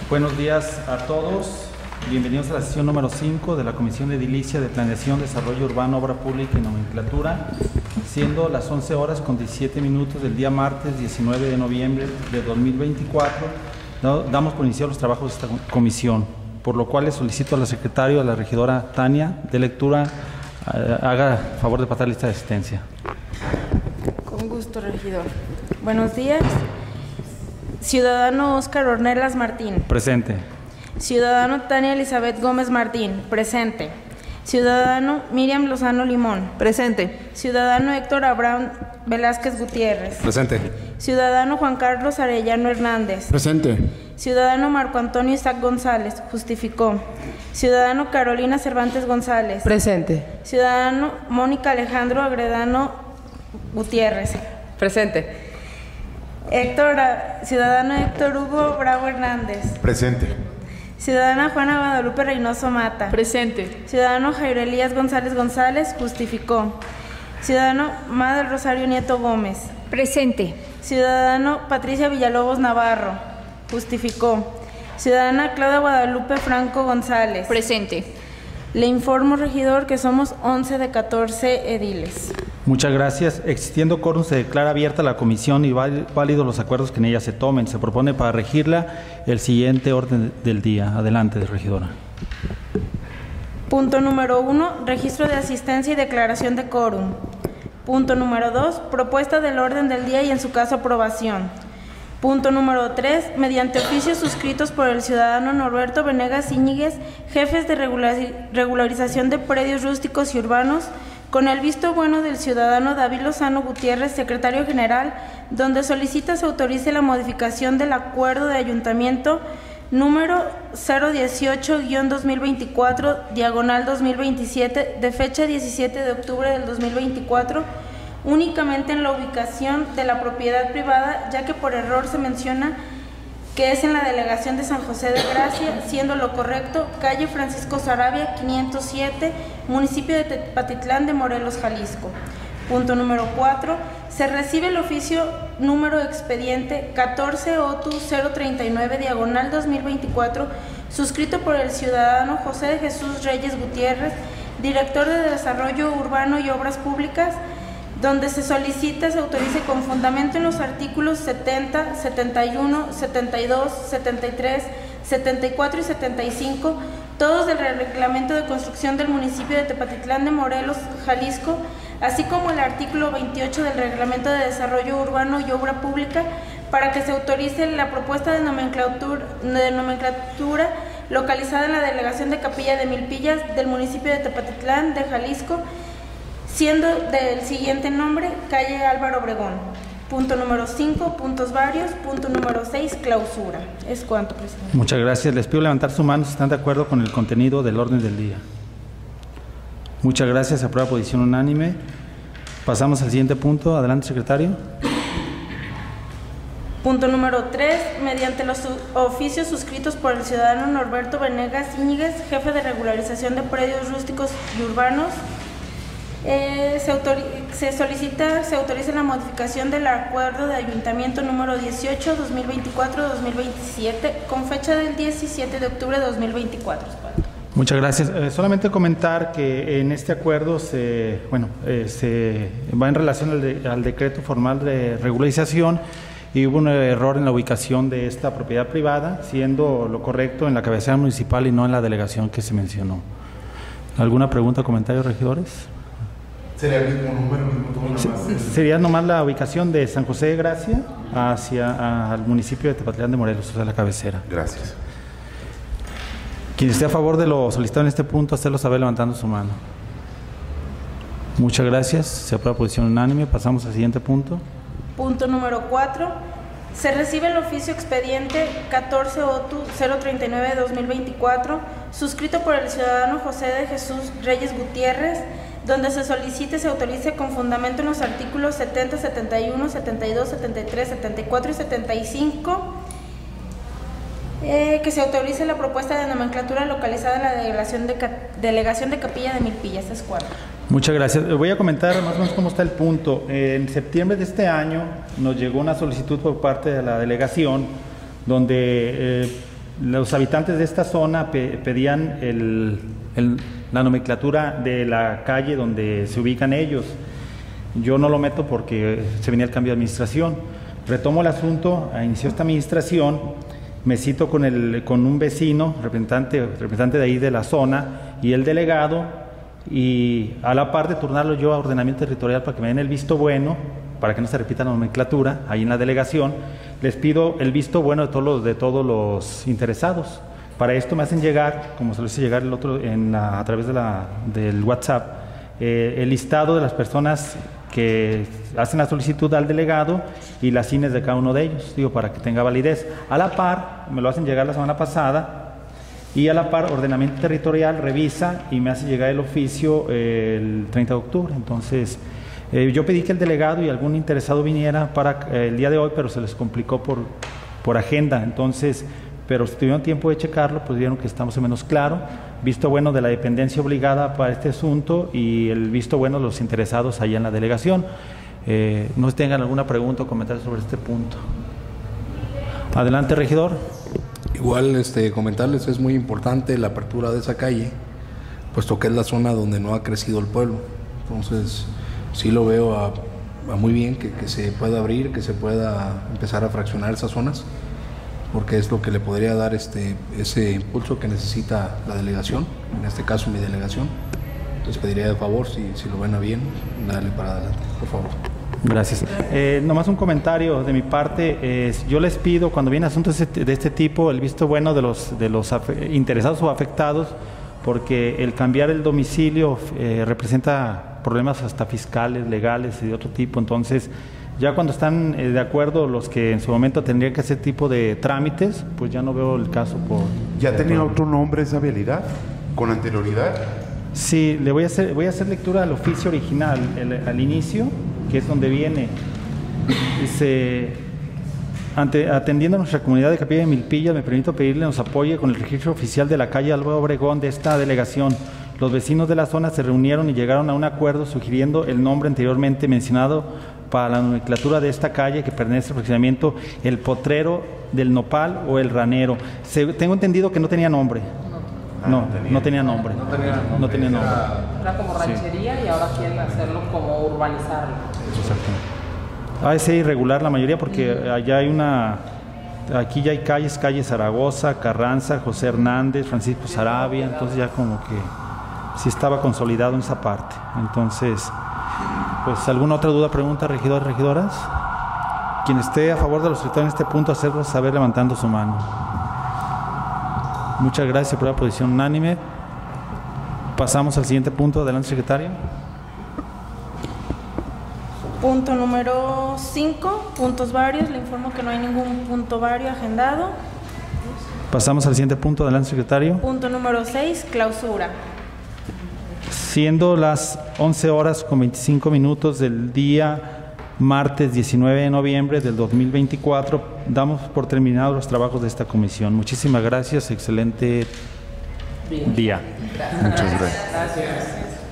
Buenos días a todos. Bienvenidos a la sesión número 5 de la Comisión de Edilicia de Planeación, Desarrollo Urbano, Obra Pública y Nomenclatura, siendo las 11 horas con 17 minutos del día martes 19 de noviembre de 2024. Damos por iniciado los trabajos de esta comisión, por lo cual le solicito a la secretaria, a la regidora Tania, de lectura, haga favor de pasar lista de asistencia. Con gusto, regidor. Buenos días. Ciudadano Óscar Ornelas Martín. Presente. Ciudadano Tania Elizabeth Gómez Martín. Presente. Ciudadano Miriam Lozano Limón. Presente. Ciudadano Héctor Abraham Velázquez Gutiérrez. Presente. Ciudadano Juan Carlos Arellano Hernández. Presente. Ciudadano Marco Antonio Isaac González. Justificó. Ciudadano Carolina Cervantes González. Presente. Ciudadano Mónica Alejandro Agredano Gutiérrez. Presente. Ciudadano Héctor Hugo Bravo Hernández. Presente. Ciudadana Juana Guadalupe Reynoso Mata. Presente. Ciudadano Jairo Elías González González. Justificó. Ciudadano Ma del Rosario Nieto Gómez. Presente. Ciudadano Patricia Villalobos Navarro. Justificó. Ciudadana Claudia Guadalupe Franco González. Presente. Le informo, regidor, que somos 11 de 14 ediles. Muchas gracias. Existiendo quórum, se declara abierta la comisión y válidos los acuerdos que en ella se tomen. Se propone para regirla el siguiente orden del día. Adelante, regidora. Punto número 1, registro de asistencia y declaración de quórum. Punto número 2, propuesta del orden del día y en su caso aprobación. Punto número 3, mediante oficios suscritos por el ciudadano Norberto Venegas Íñiguez, jefes de regularización de predios rústicos y urbanos, con el visto bueno del ciudadano David Lozano Gutiérrez, secretario general, donde solicita se autorice la modificación del acuerdo de ayuntamiento número 018-2024, diagonal 2027, de fecha 17 de octubre del 2024, únicamente en la ubicación de la propiedad privada, ya que por error se menciona que es en la delegación de San José de Gracia, siendo lo correcto calle Francisco Sarabia 507, municipio de Tepatitlán de Morelos, Jalisco. Punto número 4, se recibe el oficio número expediente 14 OTU 039 diagonal 2024, suscrito por el ciudadano José de Jesús Reyes Gutiérrez, director de Desarrollo Urbano y Obras Públicas, donde se solicita se autorice con fundamento en los artículos 70, 71, 72, 73, 74 y 75, todos del Reglamento de Construcción del municipio de Tepatitlán de Morelos, Jalisco, así como el artículo 28 del Reglamento de Desarrollo Urbano y Obra Pública, para que se autorice la propuesta de nomenclatura localizada en la delegación de Capilla de Milpillas del municipio de Tepatitlán de Jalisco, siendo del siguiente nombre, calle Álvaro Obregón. Punto número 5, puntos varios. Punto número 6, clausura. Es cuanto, presidente. Muchas gracias. Les pido levantar su mano si están de acuerdo con el contenido del orden del día. Muchas gracias. Aprueba por decisión unánime. Pasamos al siguiente punto. Adelante, secretario. Punto número 3, mediante los oficios suscritos por el ciudadano Norberto Venegas Íñiguez, jefe de regularización de predios rústicos y urbanos, se autoriza la modificación del acuerdo de ayuntamiento número 18-2024-2027 con fecha del 17 de octubre de 2024. Muchas gracias. Solamente comentar que en este acuerdo se va en relación al decreto formal de regularización y hubo un error en la ubicación de esta propiedad privada, siendo lo correcto en la cabecera municipal y no en la delegación que se mencionó. ¿Alguna pregunta o comentario, regidores? ¿Sería el mismo número? Sería nomás la ubicación de San José de Gracia al municipio de Tepatitlán de Morelos, o sea, la cabecera. Gracias. Quien esté a favor de lo solicitado en este punto, hacerlo saber levantando su mano. Muchas gracias. Se aprueba por decisión unánime. Pasamos al siguiente punto. Punto número 4. Se recibe el oficio expediente 14 OTU 039-2024, suscrito por el ciudadano José de Jesús Reyes Gutiérrez, donde se solicite se autorice con fundamento en los artículos 70, 71, 72, 73, 74 y 75, que se autorice la propuesta de nomenclatura localizada en la delegación de Capilla de Milpillas, es cuatro. Muchas gracias. Voy a comentar más o menos cómo está el punto. En septiembre de este año nos llegó una solicitud por parte de la delegación donde Los habitantes de esta zona pedían la nomenclatura de la calle donde se ubican ellos. Yo no lo meto porque se venía el cambio de administración. Retomo el asunto, inició esta administración, me cito con un vecino, representante de ahí de la zona, y el delegado, y a la par de turnarlo yo a ordenamiento territorial para que me den el visto bueno, para que no se repita la nomenclatura, ahí en la delegación, les pido el visto bueno de todos los interesados. Para esto me hacen llegar, como se lo hice llegar a través del WhatsApp, el listado de las personas que hacen la solicitud al delegado y las INES de cada uno de ellos, para que tenga validez. A la par, me lo hacen llegar la semana pasada, y a la par, ordenamiento territorial revisa y me hace llegar el oficio el 30 de octubre. Entonces, yo pedí que el delegado y algún interesado viniera para el día de hoy, pero se les complicó por agenda. Entonces, pero si tuvieron tiempo de checarlo, pues vieron que estamos en menos claro. Visto bueno de la dependencia obligada para este asunto y el visto bueno de los interesados allá en la delegación. No sé si tengan alguna pregunta o comentario sobre este punto. Adelante, regidor. Igual comentarles, es muy importante la apertura de esa calle, puesto que es la zona donde no ha crecido el pueblo. Entonces, sí lo veo a muy bien que se pueda abrir, que se pueda empezar a fraccionar esas zonas, porque es lo que le podría dar ese impulso que necesita la delegación, en este caso mi delegación. Les pediría de favor, si lo ven a bien, darle para adelante, por favor. Gracias. Nomás un comentario de mi parte. Yo les pido, cuando vienen asuntos de este tipo, el visto bueno de los interesados o afectados, porque el cambiar el domicilio representa problemas hasta fiscales, legales y de otro tipo. Entonces, ya cuando están de acuerdo los que en su momento tendrían que hacer tipo de trámites, pues ya no veo el caso por... ¿Ya tenía otro nombre esa vialidad con anterioridad? Sí, voy a hacer lectura del oficio original, al inicio, que es donde viene. Dice: atendiendo a nuestra comunidad de Capilla de Milpillas, me permito pedirle nos apoye con el registro oficial de la calle Álvaro Obregón de esta delegación. Los vecinos de la zona se reunieron y llegaron a un acuerdo sugiriendo el nombre anteriormente mencionado para la nomenclatura de esta calle que pertenece al fraccionamiento El Potrero del Nopal o El Ranero. Tengo entendido que no tenía nombre. No tenía nombre. No tenía nombre. Era como ranchería, sí. Y ahora quieren hacerlo como urbanizarlo. Exactamente. Es irregular la mayoría porque allá hay aquí ya hay calle Zaragoza, Carranza, José Hernández, Francisco Sarabia, entonces ya como que sí estaba consolidado en esa parte. Entonces, pues, ¿alguna otra duda, pregunta, regidores, regidoras? Quien esté a favor de los sectores en este punto, hacerlo saber levantando su mano. Muchas gracias por la posición unánime. Pasamos al siguiente punto. Adelante, secretario. Punto número 5, puntos varios. Le informo que no hay ningún punto vario agendado. Pasamos al siguiente punto. Adelante, secretario. Punto número 6, clausura. Siendo las 11:25 del día martes 19 de noviembre del 2024, damos por terminados los trabajos de esta comisión. Muchísimas gracias, excelente día. Muchas gracias.